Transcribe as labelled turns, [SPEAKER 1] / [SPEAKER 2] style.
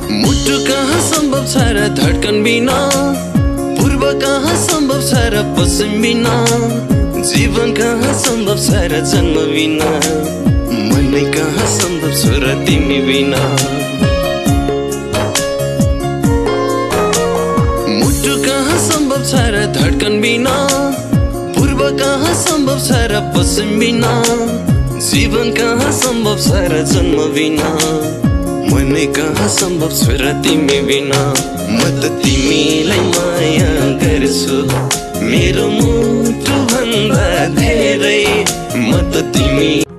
[SPEAKER 1] मुटु कहाँ सम्भव छ र धड्कन बिना, पूर्व कहाँ सम्भव छ र पश्चिम बिना, जीवन कहाँ सम्भव छ र जन्म बिना, मनै कहाँ सम्भव छ र तिमी बिना। मुटु कहाँ सम्भव छ र धड्कन बिना, पूर्व कहाँ सम्भव छ र पश्चिम बिना, जीवन कहाँ सम्भव छ र जन्म बिना, मनै कहाँ सम्भव छ र तिमी बिना। म त तिमीलाई माया गर्छु मेरो मुटु भन्दा धेरै, म त तिमी